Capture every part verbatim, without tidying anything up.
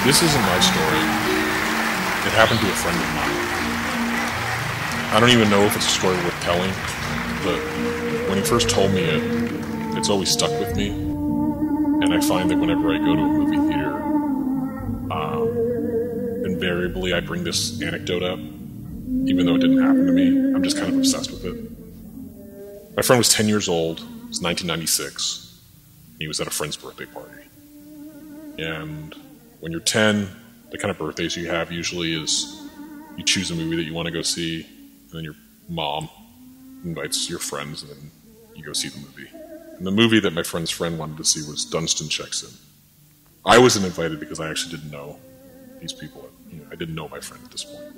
This isn't my story. It happened to a friend of mine. I don't even know if it's a story worth telling, but when he first told me it, it's always stuck with me. And I find that whenever I go to a movie theater, um, invariably I bring this anecdote up, even though it didn't happen to me. I'm just kind of obsessed with it. My friend was ten years old. It was nineteen ninety-six. He was at a friend's birthday party. And when you're ten, the kind of birthdays you have usually is you choose a movie that you want to go see, and then your mom invites your friends, and then you go see the movie. And the movie that my friend's friend wanted to see was Dunston Checks Out. I wasn't invited because I actually didn't know these people. You know, I didn't know my friend at this point.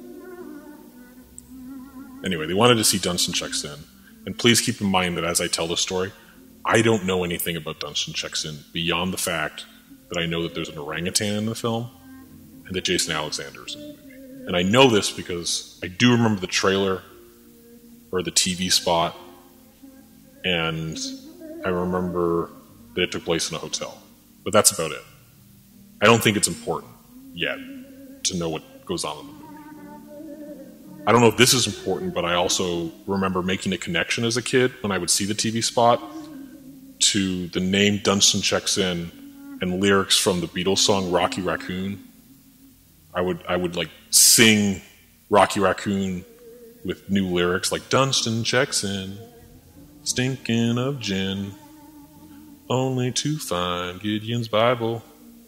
Anyway, they wanted to see Dunston Checks In. And please keep in mind that as I tell this story, I don't know anything about Dunston Checks In beyond the fact that I know that there's an orangutan in the film and that Jason Alexander is in the movie. And I know this because I do remember the trailer or the T V spot, and I remember that it took place in a hotel. But that's about it. I don't think it's important yet to know what goes on in the movie. I don't know if this is important, but I also remember making a connection as a kid when I would see the T V spot to the name Dunston Checks In and lyrics from the Beatles song Rocky Raccoon. I would I would like sing Rocky Raccoon with new lyrics like Dunston checks in, stinking of gin, only to find Gideon's Bible.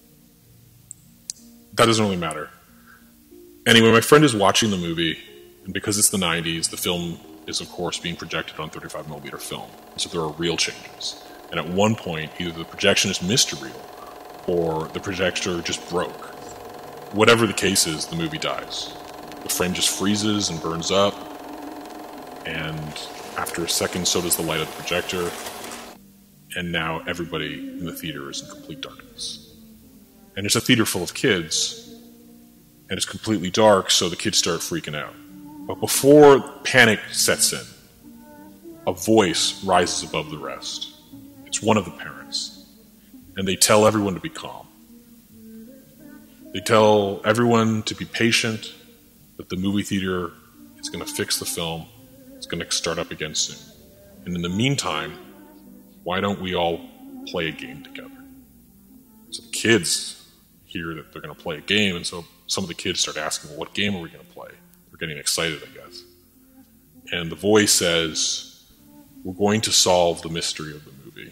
That doesn't really matter. Anyway, my friend is watching the movie, and because it's the nineties, the film is, of course, being projected on thirty-five millimeter film. So there are reel changes. And at one point, either the projectionist missed a reel, or the projector just broke. Whatever the case is, the movie dies. The frame just freezes and burns up, and after a second, so does the light of the projector, and now everybody in the theater is in complete darkness. And it's a theater full of kids, and it's completely dark, so the kids start freaking out. But before panic sets in, a voice rises above the rest. It's one of the parents, and they tell everyone to be calm. They tell everyone to be patient, that the movie theater is going to fix the film. It's going to start up again soon. And in the meantime, why don't we all play a game together? So the kids hear that they're going to play a game, and so some of the kids start asking, well, what game are we going to play? They're getting excited, I guess. And the voice says, we're going to solve the mystery of the movie.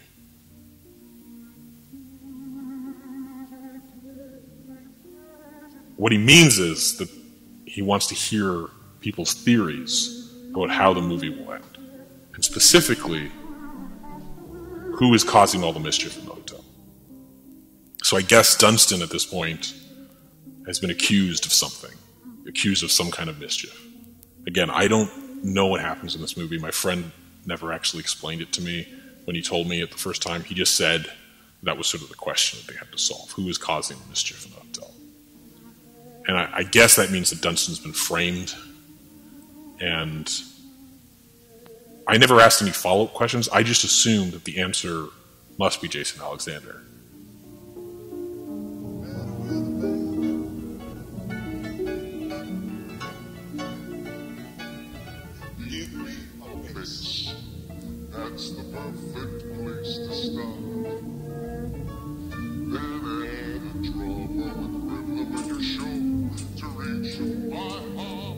What he means is that he wants to hear people's theories about how the movie will end. And specifically, who is causing all the mischief in the hotel. So I guess Dunston at this point has been accused of something, accused of some kind of mischief. Again, I don't know what happens in this movie. My friend never actually explained it to me when he told me it the first time. He just said that was sort of the question that they had to solve. Who is causing the mischief in the hotel? And I, I guess that means that Dunston's been framed. And I never asked any follow-up questions. I just assumed that the answer must be Jason Alexander. That's the perfect place to start. Then add a drummer with rhythm in your show to reach my heart.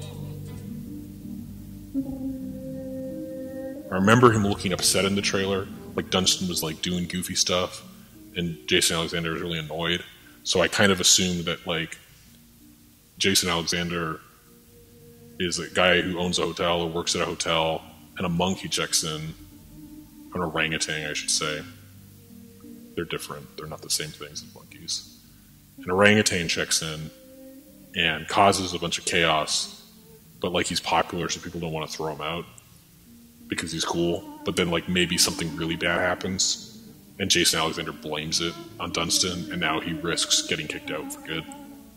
I remember him looking upset in the trailer, like Dunston was like doing goofy stuff, and Jason Alexander was really annoyed. So I kind of assumed that like Jason Alexander is a guy who owns a hotel or works at a hotel, and a monkey checks in. An orangutan, I should say. They're different. They're not the same things as monkeys. An orangutan checks in and causes a bunch of chaos, but like he's popular, so people don't want to throw him out because he's cool. But then like maybe something really bad happens, and Jason Alexander blames it on Dunston, and now he risks getting kicked out for good.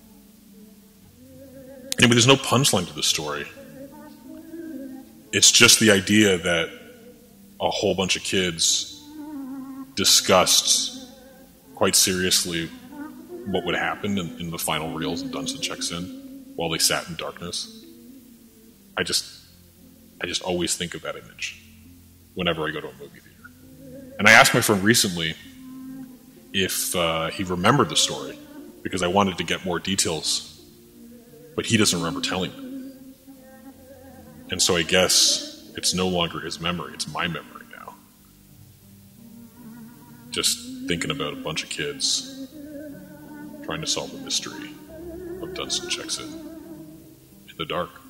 Anyway, there's no punchline to this story. It's just the idea that a whole bunch of kids discussed quite seriously what would happen in, in the final reels of Dunston Checks In while they sat in darkness. I just, I just always think of that image whenever I go to a movie theater. And I asked my friend recently if uh, he remembered the story, because I wanted to get more details, but he doesn't remember telling me. And so I guess it's no longer his memory, it's my memory now. Just thinking about a bunch of kids trying to solve the mystery of Dunston Checks In in the dark.